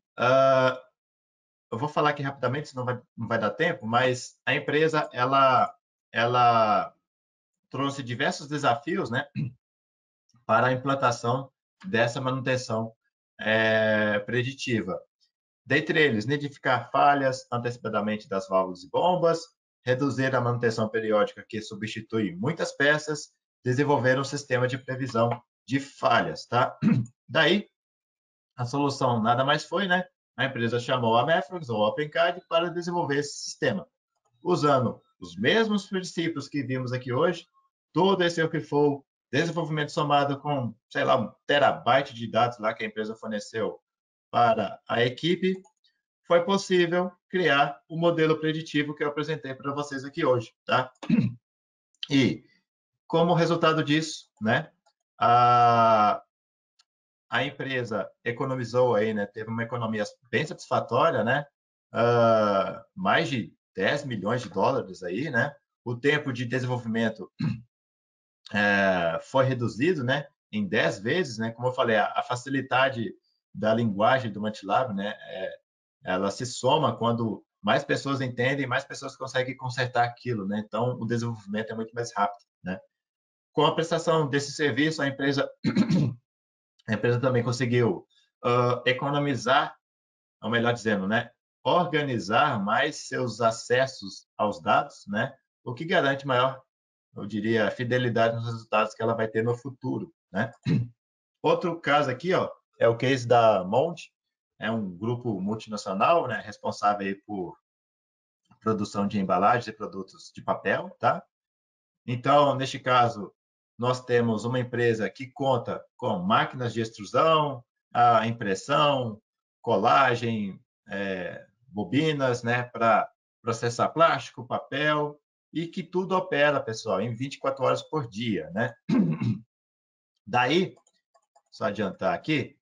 eu vou falar aqui rapidamente, senão não vai dar tempo, mas a empresa, ela trouxe diversos desafios, né, para a implantação dessa manutenção preditiva. Dentre eles, identificar falhas antecipadamente das válvulas e bombas, reduzir a manutenção periódica que substitui muitas peças, desenvolver um sistema de previsão de falhas, tá? Daí, a solução nada mais foi, né? A empresa chamou a Mefrox ou OpenCAD para desenvolver esse sistema, usando os mesmos princípios que vimos aqui hoje, todo esse workflow, desenvolvimento somado com, sei lá, 1 terabyte de dados lá que a empresa forneceu para a equipe, foi possível criar o modelo preditivo que eu apresentei para vocês aqui hoje, tá? E, como resultado disso, né, a empresa economizou aí, né, teve uma economia bem satisfatória, né, mais de 10 milhões de dólares aí, né, o tempo de desenvolvimento foi reduzido, né, em 10 vezes, né, como eu falei, a facilidade da linguagem do MATLAB, né, ela se soma quando mais pessoas entendem, mais pessoas conseguem consertar aquilo, né, então o desenvolvimento é muito mais rápido, né. Com a prestação desse serviço, a empresa também conseguiu economizar, ou melhor dizendo, né, organizar mais seus acessos aos dados, né, o que garante maior, eu diria, fidelidade nos resultados que ela vai ter no futuro, né. Outro caso aqui, ó, é o case da Monte, é um grupo multinacional, né, responsável aí por produção de embalagens e produtos de papel, tá? Então, neste caso, nós temos uma empresa que conta com máquinas de extrusão, a impressão, colagem, bobinas, né, para processar plástico, papel, e que tudo opera, pessoal, em 24 horas por dia, né? Daí, só adiantar aqui,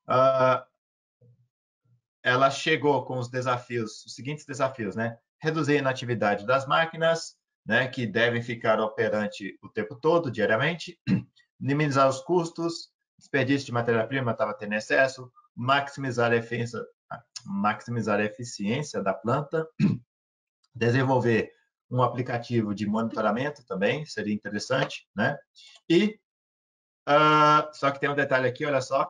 ela chegou com os desafios, os seguintes desafios, né? Reduzir a inatividade das máquinas, né, que devem ficar operante o tempo todo, diariamente, minimizar os custos, desperdício de matéria-prima estava tendo excesso, maximizar a eficiência da planta, desenvolver um aplicativo de monitoramento também, seria interessante, né? E, só que tem um detalhe aqui, olha só,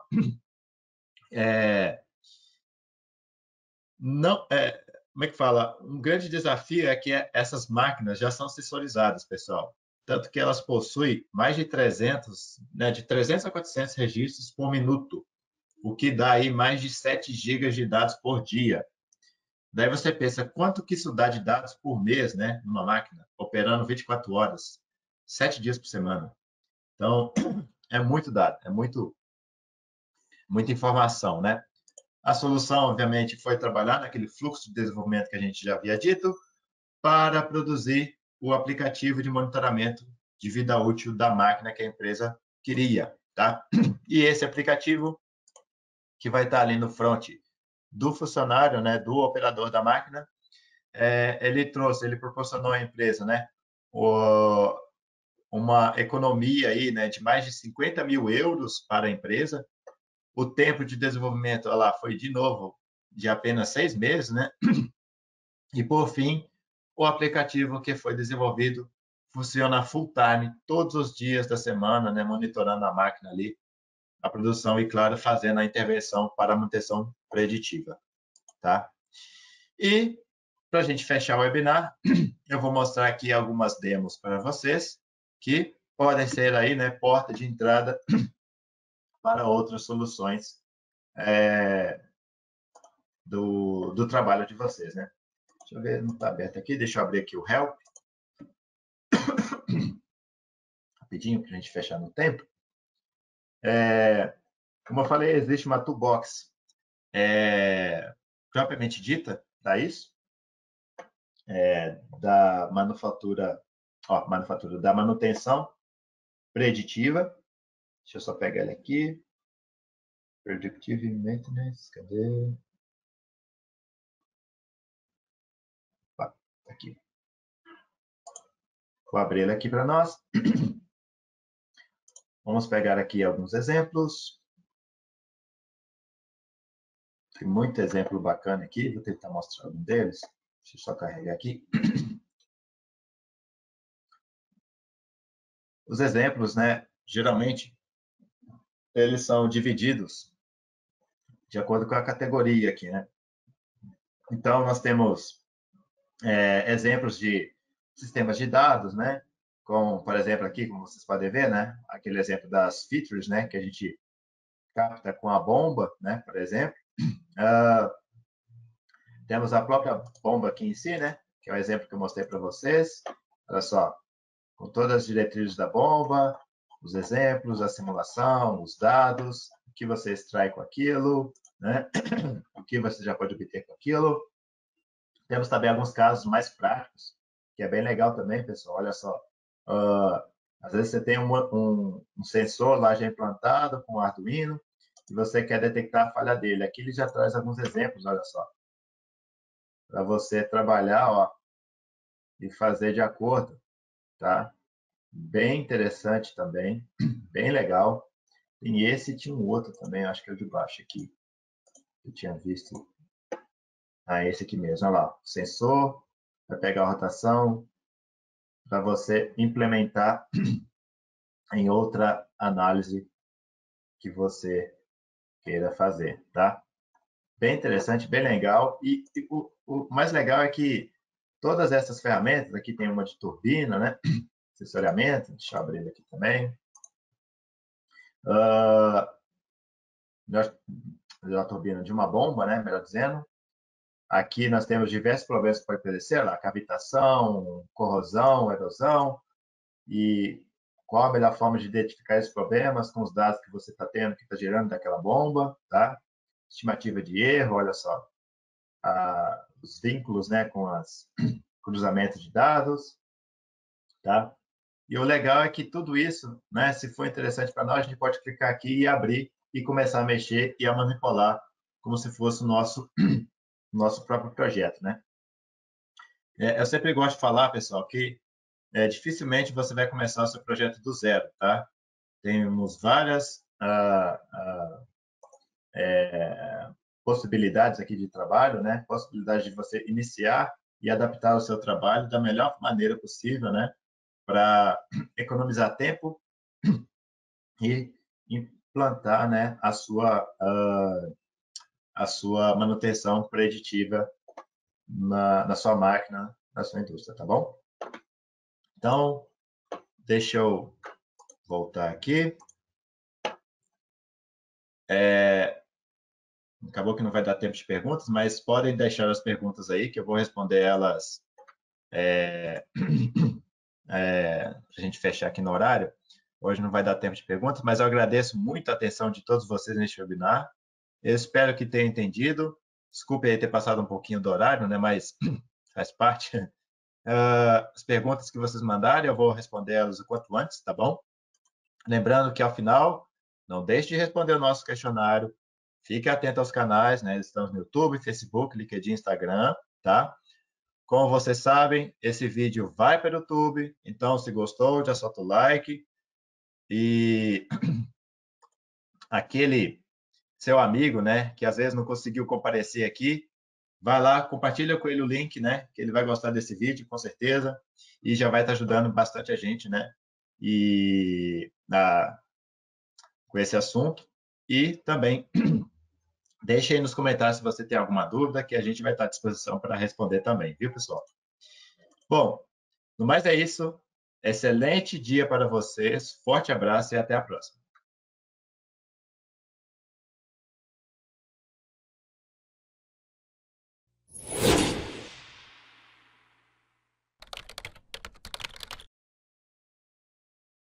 como é que fala? Um grande desafio é que essas máquinas já são sensorizadas, pessoal. Tanto que elas possuem mais de 300, né, de 300 a 400 registros por minuto, o que dá aí mais de 7 gigas de dados por dia. Daí você pensa, quanto que isso dá de dados por mês, né, numa máquina, operando 24 horas, 7 dias por semana. Então, é muito dado, é muita informação, né? A solução, obviamente, foi trabalhar naquele fluxo de desenvolvimento que a gente já havia dito, para produzir o aplicativo de monitoramento de vida útil da máquina que a empresa queria, tá? E esse aplicativo, que vai estar ali no front do funcionário, né, do operador da máquina, ele proporcionou à empresa, né, uma economia aí, né, de mais de 50 mil euros para a empresa. O tempo de desenvolvimento lá foi, de novo, de apenas 6 meses, né? E, por fim, o aplicativo que foi desenvolvido funciona full time, todos os dias da semana, né? Monitorando a máquina ali, a produção e, claro, fazendo a intervenção para a manutenção preditiva, tá? E, para a gente fechar o webinar, eu vou mostrar aqui algumas demos para vocês, que podem ser aí, né, porta de entrada para outras soluções do trabalho de vocês, né? Deixa eu ver, não está aberto aqui, deixa eu abrir aqui o Help. Rapidinho, para a gente fechar no tempo. Como eu falei, existe uma toolbox propriamente dita para isso, da manufatura, da manutenção preditiva. Deixa eu só pegar ele aqui. Predictive Maintenance, cadê? Aqui. Vou abrir ele aqui para nós. Vamos pegar aqui alguns exemplos. Tem muito exemplo bacana aqui. Vou tentar mostrar um deles. Deixa eu só carregar aqui. Os exemplos, né? Geralmente, eles são divididos de acordo com a categoria aqui, né? Então, nós temos exemplos de sistemas de dados, né? Como, por exemplo, aqui, como vocês podem ver, né? Aquele exemplo das features, né? Que a gente capta com a bomba, né? Por exemplo. Temos a própria bomba aqui em si, né? Que é o exemplo que eu mostrei para vocês. Olha só, com todas as diretrizes da bomba, os exemplos, a simulação, os dados, o que você extrai com aquilo, né? O que você já pode obter com aquilo. Temos também alguns casos mais práticos, que é bem legal também, pessoal. Olha só, às vezes você tem um sensor lá já implantado com Arduino e você quer detectar a falha dele. Aqui ele já traz alguns exemplos, olha só, para você trabalhar, ó, e fazer de acordo, tá? Bem interessante também, bem legal. Tem esse e tinha um outro também, acho que é o de baixo aqui. Eu tinha visto. Ah, esse aqui mesmo, olha lá. Sensor, vai pegar a rotação, para você implementar em outra análise que você queira fazer, tá? Bem interessante, bem legal. E o mais legal é que todas essas ferramentas, aqui tem uma de turbina, né? Sensoriamento, deixa eu abrir aqui também. Da turbina de uma bomba, né? Melhor dizendo. Aqui nós temos diversos problemas que podem acontecer, lá, cavitação, corrosão, erosão, e qual a melhor forma de identificar esses problemas com os dados que você está tendo, que está gerando daquela bomba, tá? Estimativa de erro, olha só, os vínculos, né, com os cruzamentos de dados, tá? E o legal é que tudo isso, né, se for interessante para nós, a gente pode clicar aqui e abrir e começar a mexer e a manipular como se fosse o nosso próprio projeto, né? Eu sempre gosto de falar, pessoal, que dificilmente você vai começar o seu projeto do zero, tá? Temos várias possibilidades aqui de trabalho, né? Possibilidade de você iniciar e adaptar o seu trabalho da melhor maneira possível, né? Para economizar tempo e implantar, né, a sua manutenção preditiva na sua máquina, na sua indústria, tá bom? Então, deixa eu voltar aqui. Acabou que não vai dar tempo de perguntas, mas podem deixar as perguntas aí, que eu vou responder elas para a gente fechar aqui no horário. Hoje não vai dar tempo de perguntas, mas eu agradeço muito a atenção de todos vocês neste webinar. Eu espero que tenham entendido. Desculpe aí ter passado um pouquinho do horário, né? Mas faz parte. As perguntas que vocês mandarem, eu vou responder elas o quanto antes, tá bom? Lembrando que, ao final, não deixe de responder o nosso questionário. Fique atento aos canais, né? Estamos no YouTube, Facebook, LinkedIn, Instagram, tá? Como vocês sabem, esse vídeo vai para o YouTube, então, se gostou, já solta o like. E aquele seu amigo, né, que às vezes não conseguiu comparecer aqui, vai lá, compartilha com ele o link, né, que ele vai gostar desse vídeo, com certeza, e já vai estar ajudando bastante a gente, né, com esse assunto. E também deixe aí nos comentários se você tem alguma dúvida, que a gente vai estar à disposição para responder também, viu, pessoal? Bom, no mais é isso. Excelente dia para vocês, forte abraço e até a próxima.